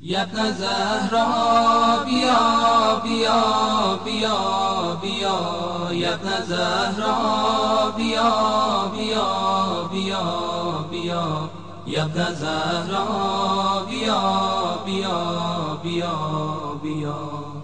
یا ابن زهرا بیا بیا بیا بیا، یا ابن زهرا بیا بیا بیا بیا، یا ابن زهرا بیا بیا بیا بیا.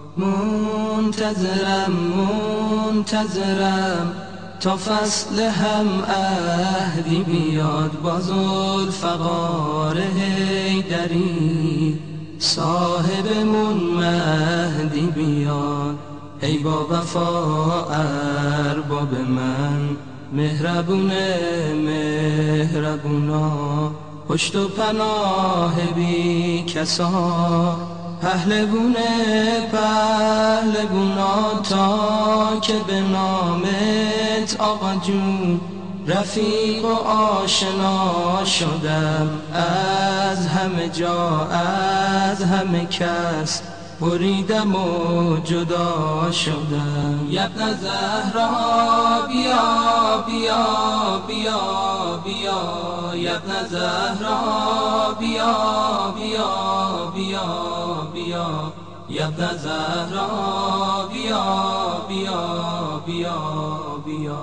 منتظرم منتظرم تا فصل هم عهدی بیاد، با ذوالفقار حیدری صاحبمون مهدی بیاد. ای با وفا ارباب من، مهربونه مهربونا، پشت و پناه بی کسا، پهلوونه پهلوونا، تا که به نامت آقا جون رفیق و آشنا شدم. از همه جا از همه کس بریدم و جدا شدم. یا ابن زهرا بیا بیا بیا بیا، یا ابن زهرا بیا بیا بیا بیا، یا ابن زهرا بیا بیا بیا بیا.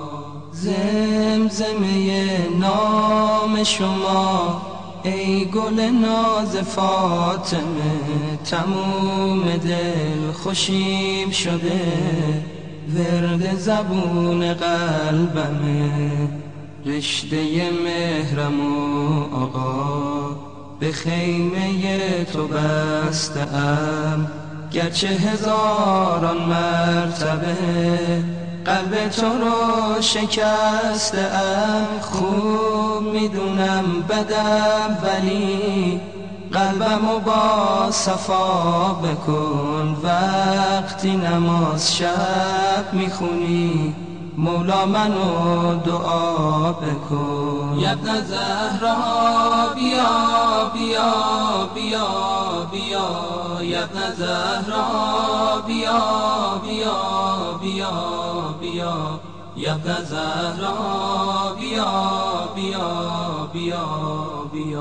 زمزمه نام شما ای گل ناز فاطمه، تموم دل خوشیم شده، ورد زبون قلبمه. رشته مهرم و آقا به خیمه تو بسته‌ام، گرچه هزاران مرتبه قلب تو رو شکسته‌ام. خوب میدونم بدم ولی قلبمو با صفا بکن، وقتی نماز شب میخونی مولا منو دعا بکن. یا ابن زهرا بیا بیا بیا بیا، یا ابن زهرا بیا بیا بیا بیا، یا ابن زهرا بیا بیا بیا بیا.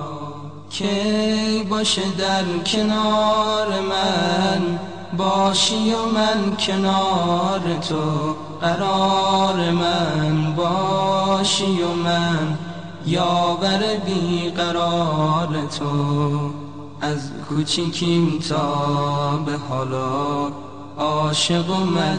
کی باشه در کنار من باشی و من کنار تو، قرار من باشی و من یاور بی قرار تو. از کوچیکیم تا به حالا عاشق و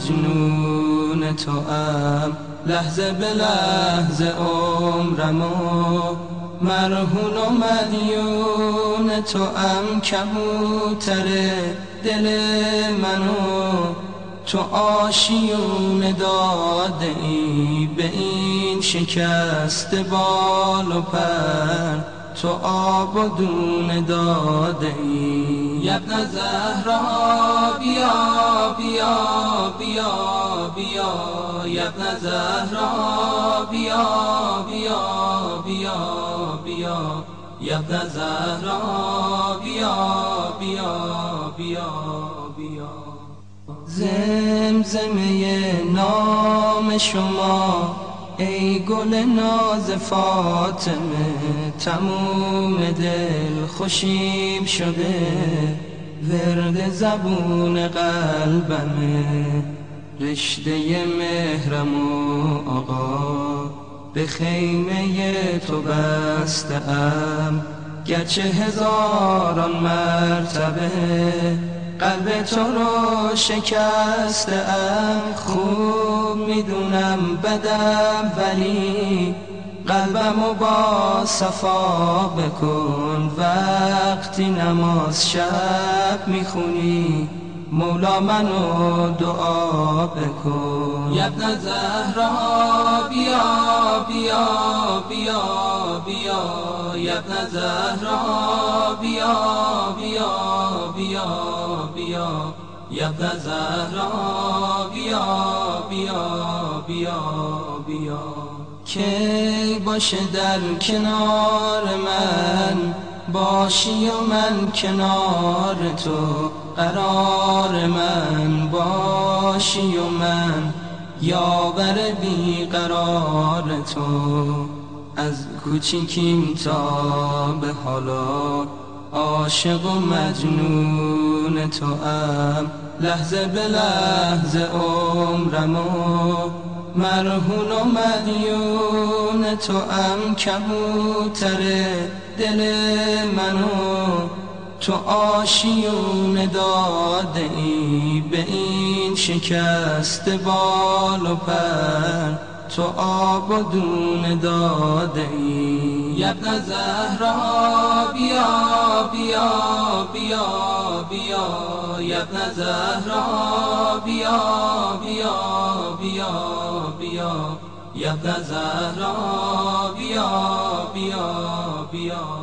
مجنون تو ام، لحظه به لحظه عمرمو مرهون و مدیون تو ام. کبوتر دل منو تو آشیون داده ای، به این شکست بال و پر تو آب و دونه داده ای. یا ابن زهرا بیا بیا بیا بیا، یا ابن زهرا بیا بیا بیا بیا، یا ابن زهرا بیا بیا بیا بیا. زمزمه نام شما ای گل ناز فاطمه، تموم دل خوشیم شده، ورد زبون قلبمه. رشته مهرم و آقا به خیمه تو بسته‌ام، گرچه هزاران مرتبه قلب تو رو شکسته‌ام. خوب میدونم بدم ولی قلبمو با صفا بکن، وقتی نماز شب میخونی مولا منو دعا بکن. یا ابن زهرا بیا بیا بیا بیا، یا ابن زهرا بیا بیا بیا بیا، یا ابن زهرا بیا بیا بیا بیا. کی باشه در کنار من باشی و من کنار تو، قرار من باشی و من یاور بی قرار تو. از کوچیکیم تا به حالا عاشق و مجنون توام، لحظه به لحظه عمرمو مرهون و مدیون توام. کبوتر دل منو تو آشیون داده ای، به این شکست بال و پر تو آب و دون داده ای. ابن زهرا بیا بیا بیا بیا، ابن زهرا بیا بیا بیا بیا، ابن زهرا بیا بیا بیا.